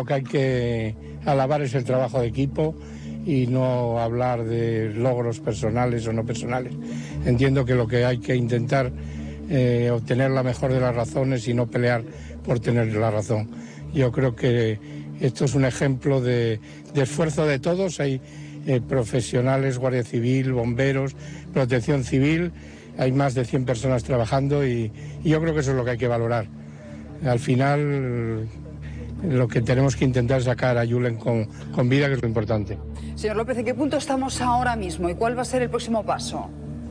lo que hay que alabar es el trabajo de equipo y no hablar de logros personales o no personales. Entiendo que lo que hay que intentar obtener la mejor de las razones y no pelear por tener la razón. Yo creo que esto es un ejemplo de esfuerzo de todos. Hay profesionales, Guardia Civil, bomberos, Protección Civil, hay más de 100 personas trabajando y yo creo que eso es lo que hay que valorar. Al final lo que tenemos que intentar es sacar a Julen con vida, que es lo importante. Señor López, ¿en qué punto estamos ahora mismo y cuál va a ser el próximo paso?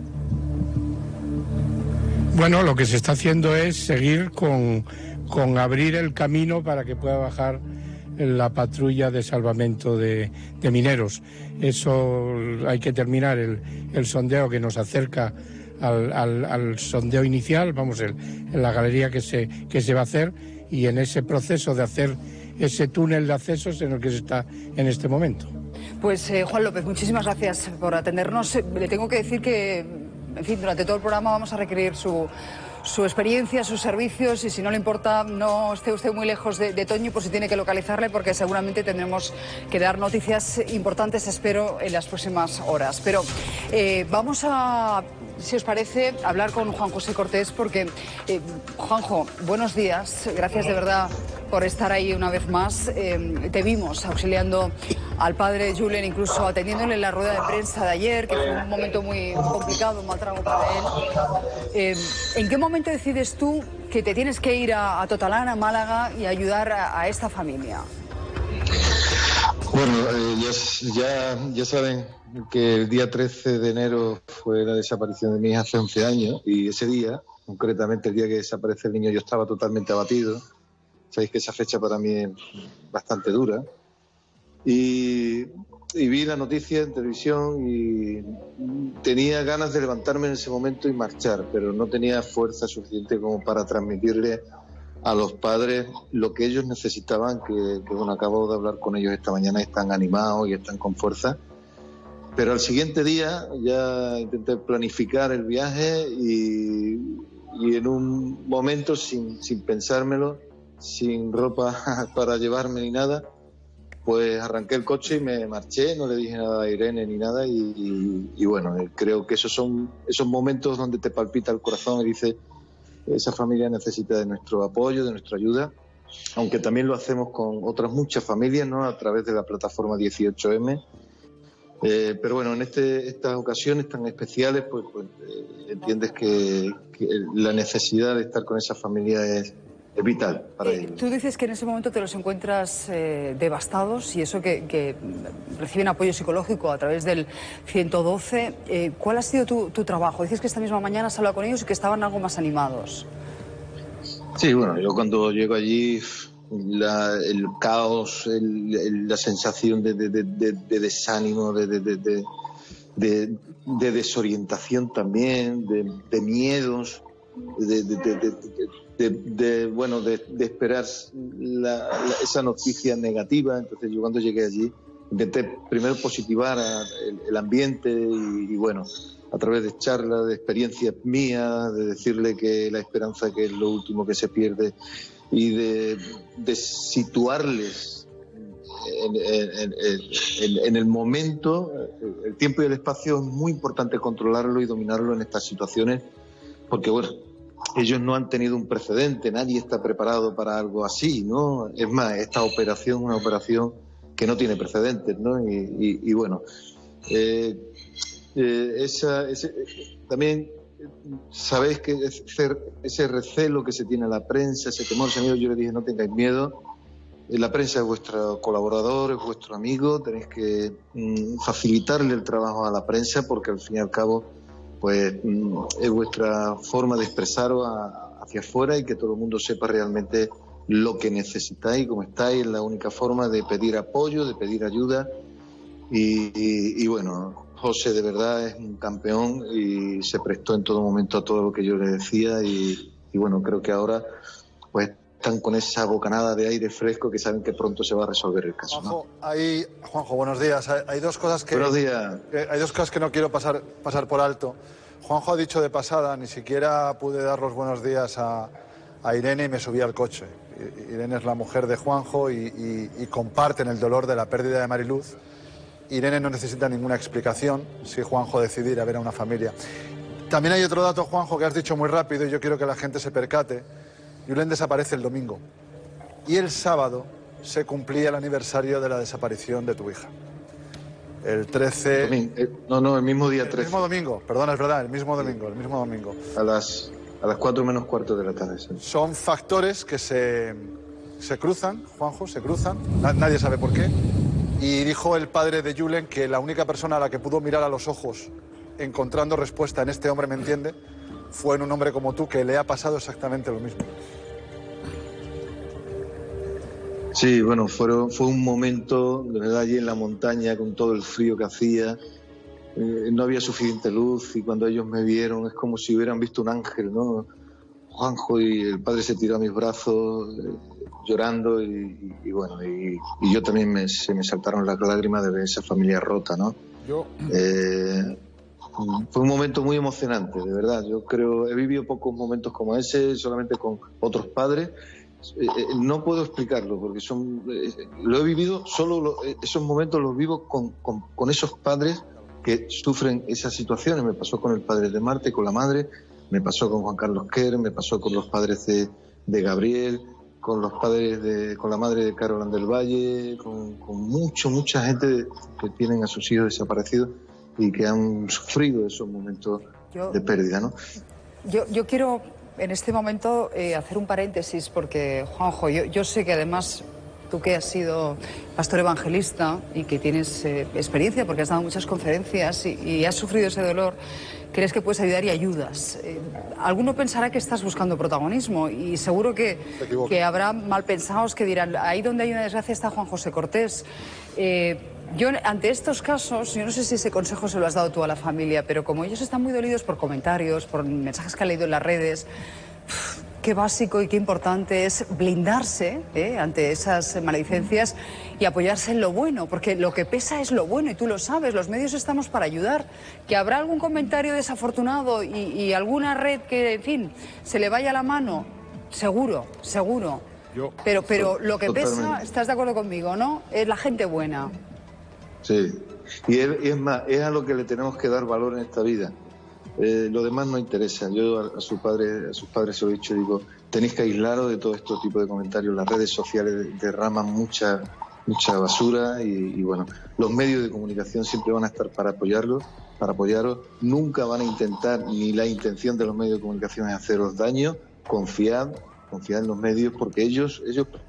Bueno, lo que se está haciendo es seguir con abrir el camino para que pueda bajar la patrulla de salvamento de mineros. Eso hay que terminar el sondeo que nos acerca al sondeo inicial, vamos, en la galería que se va a hacer, y en ese proceso de hacer ese túnel de accesos en el que se está en este momento. Pues Juan López, muchísimas gracias por atendernos. Le tengo que decir que, en fin, durante todo el programa vamos a requerir su experiencia, sus servicios, y si no le importa, no esté usted muy lejos de Toñi por si tiene que localizarle, porque seguramente tendremos que dar noticias importantes, espero, en las próximas horas. Pero vamos a, si os parece, hablar con Juan José Cortés, porque, Juanjo, buenos días, gracias de verdad por estar ahí una vez más. Te vimos auxiliando al padre Julen, incluso atendiéndole en la rueda de prensa de ayer, que fue un momento muy complicado, un mal trago para él. ¿En qué momento decides tú que te tienes que ir a Totalán, a Málaga, y ayudar a esta familia? Bueno, ya saben que el día 13 de enero fue la desaparición de mi hija hace 11 años, y ese día, concretamente el día que desaparece el niño, yo estaba totalmente abatido. Sabéis que esa fecha para mí es bastante dura. Y vi la noticia en televisión y tenía ganas de levantarme en ese momento y marchar, pero no tenía fuerza suficiente como para transmitirle a los padres lo que ellos necesitaban, que bueno, acabo de hablar con ellos esta mañana, están animados y están con fuerza. Pero al siguiente día ya intenté planificar el viaje y en un momento, sin pensármelo, sin ropa para llevarme ni nada, pues arranqué el coche y me marché, no le dije nada a Irene ni nada, y bueno, creo que esos son esos momentos donde te palpita el corazón y dices, esa familia necesita de nuestro apoyo, de nuestra ayuda, aunque también lo hacemos con otras muchas familias, ¿no?, a través de la plataforma 18M. Pero bueno, en estas ocasiones tan especiales, pues entiendes que la necesidad de estar con esa familia es vital para ellos. Tú dices que en ese momento te los encuentras devastados, y eso que reciben apoyo psicológico a través del 112. ¿Cuál ha sido tu trabajo? Dices que esta misma mañana has hablado con ellos y que estaban algo más animados. Sí, bueno, yo cuando llego allí, el caos, la sensación de desánimo, de desorientación también, de miedos, de esperar esa noticia negativa. Entonces yo cuando llegué allí intenté primero positivar el ambiente y bueno, a través de charlas, de experiencias mías, de decirle que la esperanza, que es lo último que se pierde, y de situarles en el momento. El tiempo y el espacio es muy importante controlarlo y dominarlo en estas situaciones, porque bueno, ellos no han tenido un precedente, nadie está preparado para algo así, ¿no? Es más, esta operación es una operación que no tiene precedentes, ¿no? Y bueno, también sabéis que ese recelo que se tiene a la prensa, ese temor, yo le dije, no tengáis miedo, la prensa es vuestro colaborador, es vuestro amigo, tenéis que facilitarle el trabajo a la prensa, porque al fin y al cabo pues es vuestra forma de expresaros hacia afuera, y que todo el mundo sepa realmente lo que necesitáis, cómo estáis. Es la única forma de pedir apoyo, de pedir ayuda, y bueno, José de verdad es un campeón y se prestó en todo momento a todo lo que yo le decía, y bueno, creo que ahora pues están con esa bocanada de aire fresco, que saben que pronto se va a resolver el caso, ¿no? Juanjo, buenos días. Hay dos cosas que... Buenos días. Hay dos cosas que no quiero pasar por alto. Juanjo ha dicho de pasada, ni siquiera pude dar los buenos días a Irene y me subí al coche. Irene es la mujer de Juanjo y comparten el dolor de la pérdida de Mariluz. Irene no necesita ninguna explicación si Juanjo decide ir a ver a una familia. También hay otro dato, Juanjo, que has dicho muy rápido y yo quiero que la gente se percate. Yulen desaparece el domingo y el sábado se cumplía el aniversario de la desaparición de tu hija. El 13... No, el mismo día 13. El mismo domingo, perdona, es verdad, el mismo domingo. A las 4 menos cuarto de la tarde. Sí. Son factores que se cruzan, Juanjo, se cruzan, nadie sabe por qué. Y dijo el padre de Yulen que la única persona a la que pudo mirar a los ojos encontrando respuesta en este hombre me entiende, fue en un hombre como tú que le ha pasado exactamente lo mismo. Sí, bueno, fue un momento, de verdad, allí en la montaña con todo el frío que hacía, no había suficiente luz y cuando ellos me vieron es como si hubieran visto un ángel, ¿no? Juanjo, y el padre se tiró a mis brazos llorando y bueno, y yo también se me saltaron las lágrimas de ver esa familia rota, ¿no? Fue un momento muy emocionante, de verdad. Yo creo, he vivido pocos momentos como ese, solamente con otros padres. No puedo explicarlo porque lo he vivido, esos momentos los vivo con esos padres que sufren esas situaciones. Me pasó con el padre de Marte, con la madre, me pasó con Juan Carlos Quer, me pasó con los padres de Gabriel, con la madre de Caroline del Valle, con mucha gente que tienen a sus hijos desaparecidos y que han sufrido esos momentos de pérdida, ¿no? Yo quiero en este momento hacer un paréntesis porque, Juanjo, yo sé que además tú que has sido pastor evangelista y que tienes experiencia porque has dado muchas conferencias y has sufrido ese dolor, crees que puedes ayudar y ayudas. Alguno pensará que estás buscando protagonismo y seguro que habrá malpensados que dirán, ahí donde hay una desgracia está Juan José Cortés. Yo, ante estos casos, yo no sé si ese consejo se lo has dado tú a la familia, pero como ellos están muy dolidos por comentarios, por mensajes que han leído en las redes, qué básico y qué importante es blindarse ante esas maledicencias y apoyarse en lo bueno, porque lo que pesa es lo bueno y tú lo sabes, los medios estamos para ayudar. Que habrá algún comentario desafortunado y alguna red que, en fin, se le vaya la mano, seguro. Pero lo que pesa, estás de acuerdo conmigo, ¿no? Es la gente buena. Sí, y es más, es a lo que le tenemos que dar valor en esta vida. Lo demás no interesa. Yo a sus padres se lo he dicho, digo, tenéis que aislaros de todo este tipo de comentarios. Las redes sociales derraman mucha basura y bueno, los medios de comunicación siempre van a estar para apoyaros. Nunca van a intentar, ni la intención de los medios de comunicación es haceros daño. Confiad en los medios porque ellos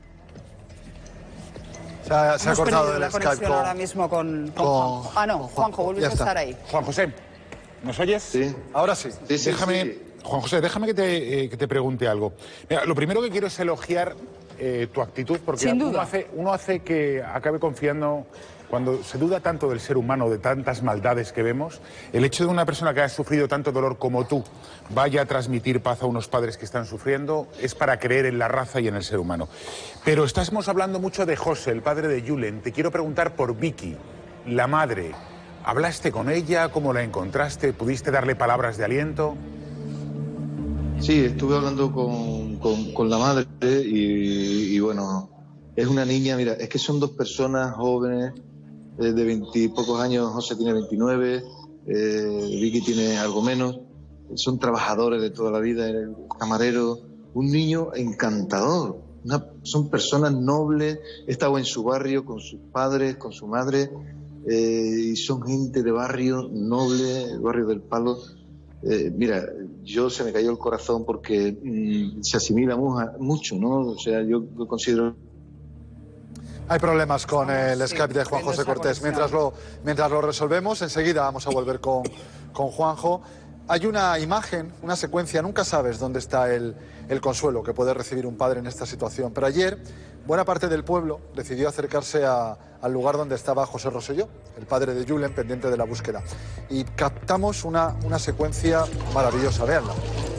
se ha cortado el Skype ahora mismo con Juanjo. Ah, no, Juanjo, vuelves a estar ahí. Juan José, ¿nos oyes? Sí. Ahora sí. Déjame, Juan José, déjame que te pregunte algo. Mira, lo primero que quiero es elogiar tu actitud, porque uno hace que acabe confiando. Cuando se duda tanto del ser humano, de tantas maldades que vemos, el hecho de una persona que ha sufrido tanto dolor como tú vaya a transmitir paz a unos padres que están sufriendo es para creer en la raza y en el ser humano. Pero estamos hablando mucho de José, el padre de Yulen. Te quiero preguntar por Vicky, la madre. ¿Hablaste con ella? ¿Cómo la encontraste? ¿Pudiste darle palabras de aliento? Sí, estuve hablando con la madre y bueno, es una niña, mira, es que son dos personas jóvenes de 20 y pocos años. José tiene 29, Vicky tiene algo menos, son trabajadores de toda la vida, camarero, un niño encantador, son personas nobles. He estado en su barrio con sus padres, con su madre, y son gente de barrio noble, el barrio del Palo. Mira, se me cayó el corazón porque se asimila mucho, ¿no? O sea, yo considero... Hay problemas con el Skype de Juan José Cortés. Mientras lo resolvemos, enseguida vamos a volver con Juanjo. Hay una imagen, una secuencia, nunca sabes dónde está el consuelo que puede recibir un padre en esta situación. Pero ayer, buena parte del pueblo decidió acercarse al lugar donde estaba José Rosselló, el padre de Yulen, pendiente de la búsqueda. Y captamos una secuencia maravillosa, véanla.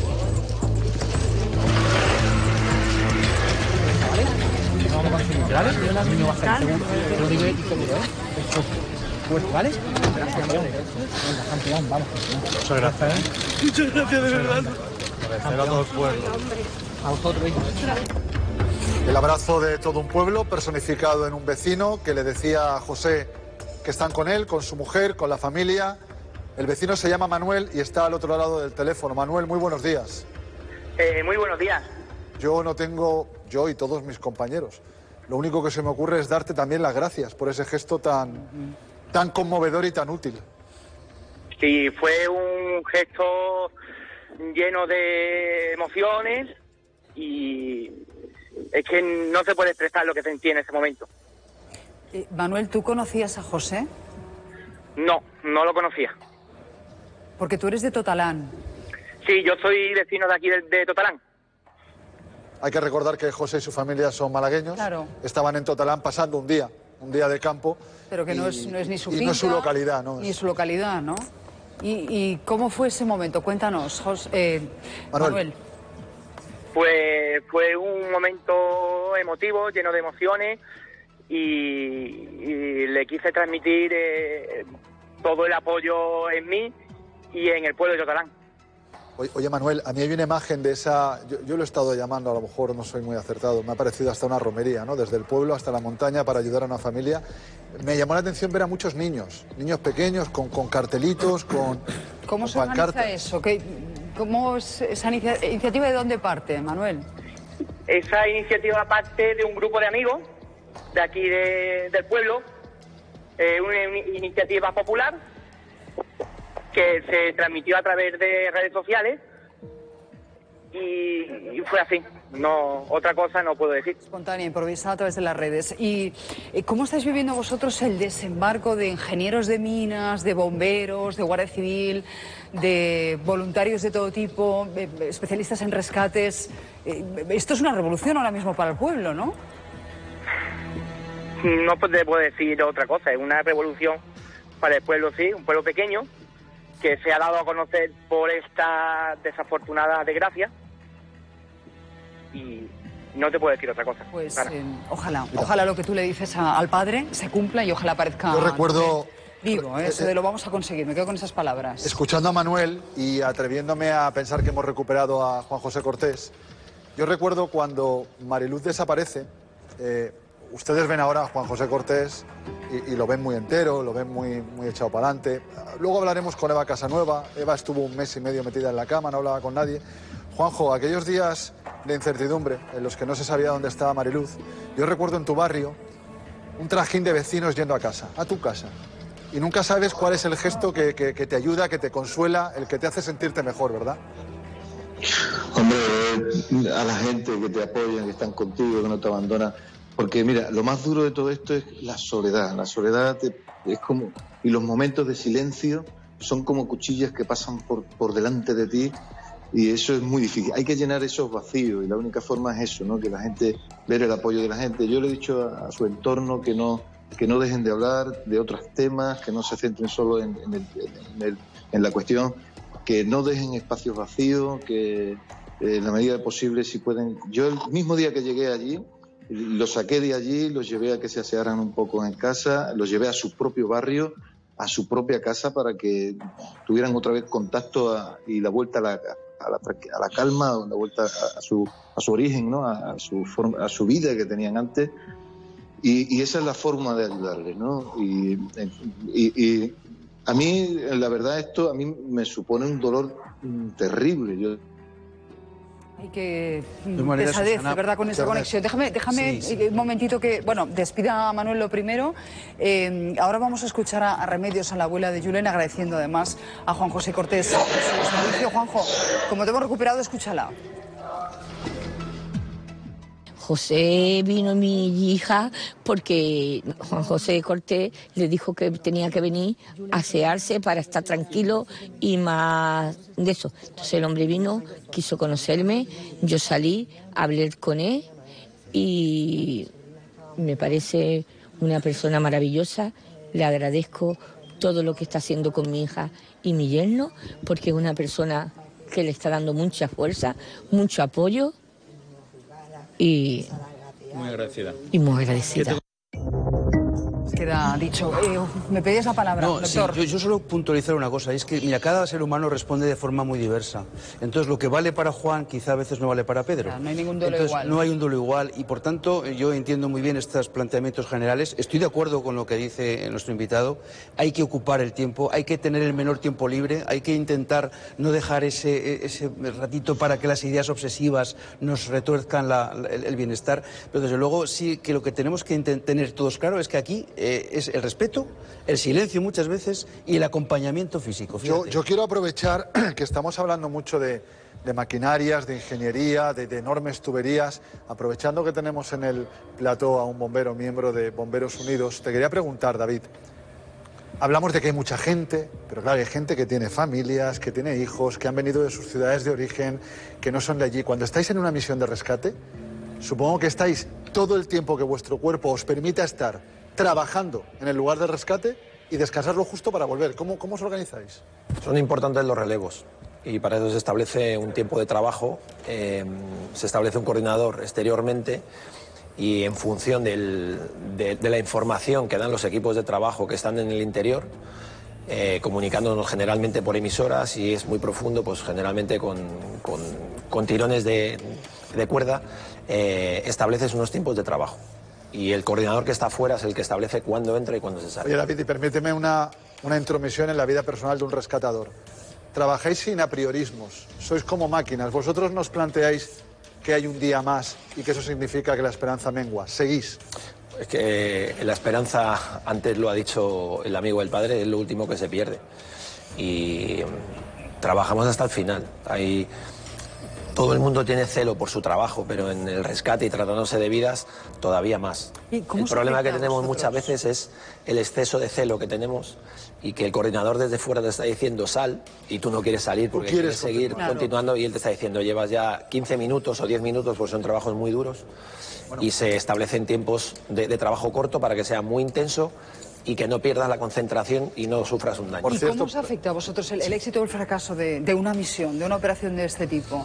Vamos a conseguir, ¿vale? El niño va a estar seguro. Te lo digo y seguro, ¿eh? Fuerte, ¿vale? Campeón. Venga, campeón, vamos. Muchas gracias. Muchas gracias, de verdad. Agradecer a todo el pueblo. A vosotros, El abrazo de todo un pueblo personificado en un vecino que le decía a José que están con él, con su mujer, con la familia. El vecino se llama Manuel y está al otro lado del teléfono. Manuel, muy buenos días. Muy buenos días. Yo y todos mis compañeros, lo único que se me ocurre es darte también las gracias por ese gesto tan conmovedor y tan útil. Sí, fue un gesto lleno de emociones y es que no se puede expresar lo que sentí en ese momento. Manuel, ¿tú conocías a José? No, no lo conocía. Porque tú eres de Totalán. Sí, yo soy vecino de aquí de Totalán. Hay que recordar que José y su familia son malagueños. Claro. Estaban en Totalán pasando un día de campo. Pero que no es ni su finca, no es su localidad, ¿no? Ni su localidad, ¿no? ¿Y cómo fue ese momento? Cuéntanos, Manuel. Pues fue un momento emotivo, lleno de emociones y le quise transmitir todo el apoyo en mí y en el pueblo de Totalán. Oye, Manuel, a mí hay una imagen de esa... Yo lo he estado llamando, a lo mejor no soy muy acertado, me ha parecido hasta una romería, ¿no? Desde el pueblo hasta la montaña para ayudar a una familia. Me llamó la atención ver a muchos niños pequeños, con cartelitos, con ¿Cómo se organiza eso? ¿Cómo es esa iniciativa de dónde parte, Manuel? Esa iniciativa parte de un grupo de amigos de aquí del pueblo, una iniciativa popular que se transmitió a través de redes sociales y fue así. No, otra cosa no puedo decir. Espontánea, improvisada a través de las redes. ¿Y cómo estáis viviendo vosotros el desembarco de ingenieros de minas, de bomberos, de Guardia Civil, de voluntarios de todo tipo, especialistas en rescates? Esto es una revolución ahora mismo para el pueblo, ¿no? No te puedo decir otra cosa. Es una revolución para el pueblo, sí, un pueblo pequeño que se ha dado a conocer por esta desafortunada desgracia y no te puedo decir otra cosa. Pues ojalá lo que tú le dices al padre se cumpla y ojalá parezca... Yo recuerdo... Digo, eso de lo vamos a conseguir, me quedo con esas palabras. Escuchando a Manuel y atreviéndome a pensar que hemos recuperado a Juan José Cortés, yo recuerdo cuando Mariluz desaparece, ustedes ven ahora a Juan José Cortés y lo ven muy entero, lo ven muy echado para adelante. Luego hablaremos con Eva Casanueva. Eva estuvo 1 mes y medio metida en la cama, no hablaba con nadie. Juanjo, aquellos días de incertidumbre en los que no se sabía dónde estaba Mariluz, yo recuerdo en tu barrio un trajín de vecinos yendo a casa, a tu casa. Y nunca sabes cuál es el gesto que te ayuda, que te consuela, el que te hace sentirte mejor, ¿verdad? Hombre, a la gente que te apoyan, que están contigo, que no te abandonan. Porque mira, lo más duro de todo esto es la soledad. La soledad es como... Y los momentos de silencio son como cuchillas que pasan por delante de ti y eso es muy difícil. Hay que llenar esos vacíos y la única forma es eso, ¿no? Que la gente, ver el apoyo de la gente. Yo le he dicho a su entorno que no dejen de hablar de otros temas, que no se centren solo en la cuestión, que no dejen espacios vacíos, que en la medida posible, si pueden... Yo el mismo día que llegué allí, los saqué de allí, los llevé a que se asearan un poco en casa, los llevé a su propio barrio, a su propia casa, para que tuvieran otra vez contacto y la vuelta a la calma, la vuelta a su origen, ¿no? a su vida que tenían antes. Y esa es la forma de ayudarles, ¿no? Y a mí, la verdad, esto a mí me supone un dolor terrible. Hay que pesadez, de verdad, con esa conexión. Déjame un momentito que... Bueno, despida a Manuel lo primero. Ahora vamos a escuchar a Remedios, a la abuela de Julen, agradeciendo además a Juan José Cortés su servicio. Juanjo, como te hemos recuperado, escúchala. José vino mi hija porque Juan José Cortés le dijo que tenía que venir a asearse para estar tranquilo y más de eso. Entonces el hombre vino, quiso conocerme, yo salí, hablé con él y me parece una persona maravillosa. Le agradezco todo lo que está haciendo con mi hija y mi yerno, porque es una persona que le está dando mucha fuerza, mucho apoyo. Y muy agradecida. queda dicho. ¿Me pedías la palabra, doctor? Sí, yo solo puntualizar una cosa, es que, mira, cada ser humano responde de forma muy diversa. Entonces, lo que vale para Juan, quizá a veces no vale para Pedro. No hay ningún duelo igual. No hay un duelo igual, y por tanto, yo entiendo muy bien estos planteamientos generales. Estoy de acuerdo con lo que dice nuestro invitado. Hay que ocupar el tiempo, hay que tener el menor tiempo libre, hay que intentar no dejar ese ratito para que las ideas obsesivas nos retuerzcan el bienestar. Pero desde luego sí que lo que tenemos que tener todos claro es que aquí es el respeto, el silencio muchas veces y el acompañamiento físico. Yo quiero aprovechar que estamos hablando mucho de maquinarias, de ingeniería, de enormes tuberías. Aprovechando que tenemos en el plató a un bombero, miembro de Bomberos Unidos, te quería preguntar, David, hablamos de que hay mucha gente, pero claro, hay gente que tiene familias, que tiene hijos, que han venido de sus ciudades de origen, que no son de allí. Cuando estáis en una misión de rescate, supongo que estáis todo el tiempo que vuestro cuerpo os permita estar trabajando en el lugar de rescate y descansar lo justo para volver. ¿Cómo os organizáis? Son importantes los relevos y para eso se establece un tiempo de trabajo, se establece un coordinador exteriormente y en función de la información que dan los equipos de trabajo que están en el interior, comunicándonos generalmente por emisoras, y es muy profundo, pues generalmente con tirones de cuerda, estableces unos tiempos de trabajo. Y el coordinador que está afuera es el que establece cuándo entra y cuándo se sale. Oye, David, y permíteme una intromisión en la vida personal de un rescatador. Trabajáis sin apriorismos, sois como máquinas. Vosotros nos planteáis que hay un día más y que eso significa que la esperanza mengua. ¿Seguís? Es que la esperanza, antes lo ha dicho el amigo del padre, es lo último que se pierde. Y trabajamos hasta el final. Todo el mundo tiene celo por su trabajo, pero en el rescate y tratándose de vidas, todavía más. El problema que tenemos muchas veces es el exceso de celo que tenemos y que el coordinador desde fuera te está diciendo sal y tú no quieres salir porque quieres seguir continuando, y él te está diciendo llevas ya 15 minutos o 10 minutos, porque son trabajos muy duros, y se establecen tiempos de trabajo corto para que sea muy intenso y que no pierdas la concentración y no sufras un daño. ¿Y cómo os afecta a vosotros el éxito o el fracaso de una misión, de una operación de este tipo?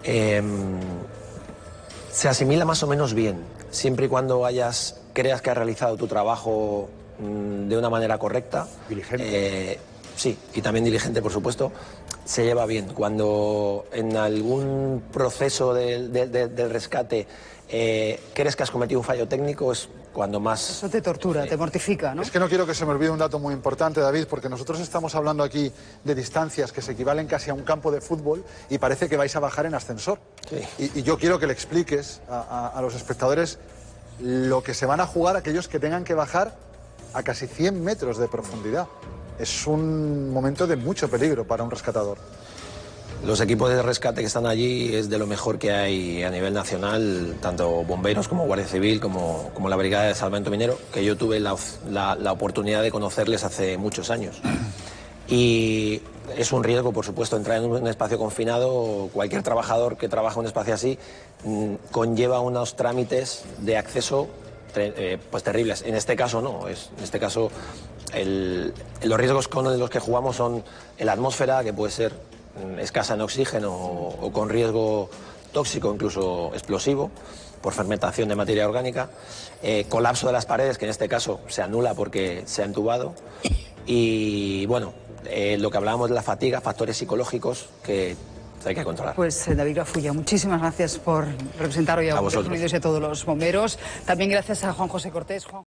Se asimila más o menos bien, siempre y cuando creas que has realizado tu trabajo de una manera correcta. Diligente. Sí, y también diligente, por supuesto, se lleva bien. Cuando en algún proceso del rescate crees que has cometido un fallo técnico, es cuando más... Eso te tortura, te mortifica, ¿no? Es que no quiero que se me olvide un dato muy importante, David, porque nosotros estamos hablando aquí de distancias que se equivalen casi a un campo de fútbol y parece que vais a bajar en ascensor. Sí. Y yo quiero que le expliques a los espectadores lo que se van a jugar aquellos que tengan que bajar a casi 100 metros de profundidad. Es un momento de mucho peligro para un rescatador. Los equipos de rescate que están allí es de lo mejor que hay a nivel nacional, tanto bomberos como Guardia Civil, como la Brigada de Salvamento Minero, que yo tuve la oportunidad de conocerles hace muchos años. Y es un riesgo, por supuesto, entrar en un espacio confinado. Cualquier trabajador que trabaja en un espacio así conlleva unos trámites de acceso pues terribles. En este caso no, en este caso los riesgos con los que jugamos son la atmósfera, que puede ser escasa en oxígeno o con riesgo tóxico, incluso explosivo, por fermentación de materia orgánica, colapso de las paredes, que en este caso se anula porque se ha entubado, y bueno, lo que hablábamos de la fatiga, factores psicológicos que hay que controlar. Pues David Gafulla, muchísimas gracias por representar hoy a Bomberos Unidos y a todos los bomberos. También gracias a Juan José Cortés.